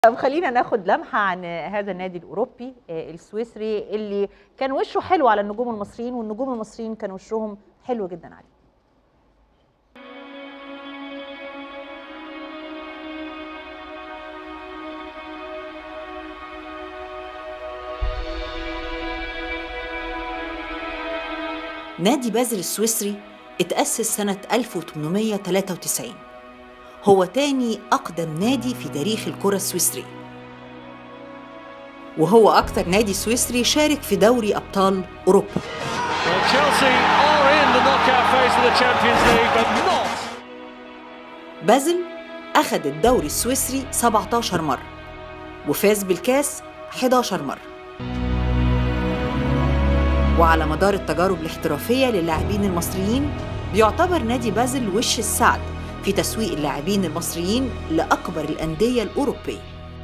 طب خلينا ناخد لمحة عن هذا النادي الأوروبي السويسري اللي كان وشه حلو على النجوم المصريين، والنجوم المصريين كان وشهم حلو جدا عليه. نادي بازل السويسري اتأسس سنة 1893. هو تاني أقدم نادي في تاريخ الكرة السويسرية، وهو أكثر نادي سويسري شارك في دوري أبطال أوروبا. بازل أخذ الدوري السويسري 17 مرة وفاز بالكاس 11 مرة. وعلى مدار التجارب الاحترافية للاعبين المصريين بيعتبر نادي بازل وش السعد في تسويق اللاعبين المصريين لأكبر الأندية الأوروبية.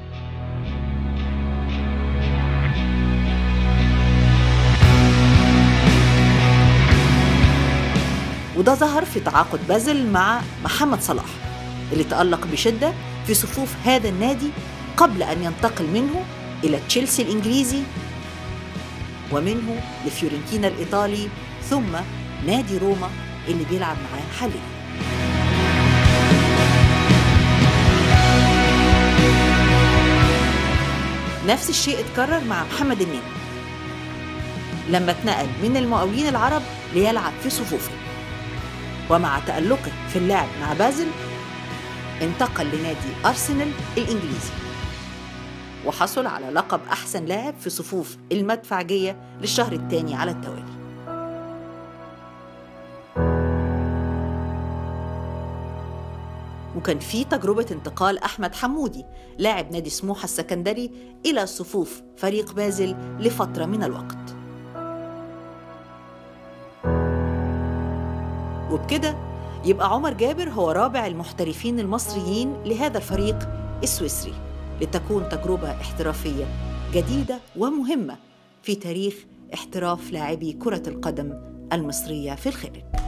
وده ظهر في تعاقد بازل مع محمد صلاح اللي تألق بشدة في صفوف هذا النادي قبل أن ينتقل منه إلى تشيلسي الإنجليزي، ومنه لفيورنتينا الإيطالي، ثم نادي روما اللي بيلعب معاه حاليا. نفس الشيء اتكرر مع محمد النني لما اتنقل من المقاولين العرب ليلعب في صفوفه، ومع تألقه في اللعب مع بازل انتقل لنادي أرسنال الإنجليزي وحصل على لقب أحسن لاعب في صفوف المدفعجية للشهر الثاني على التوالي. وكان في تجربة انتقال أحمد حمودي لاعب نادي سموحة السكندري إلى صفوف فريق بازل لفترة من الوقت. وبكده يبقى عمر جابر هو رابع المحترفين المصريين لهذا الفريق السويسري، لتكون تجربة احترافية جديدة ومهمة في تاريخ احتراف لاعبي كرة القدم المصرية في الخارج.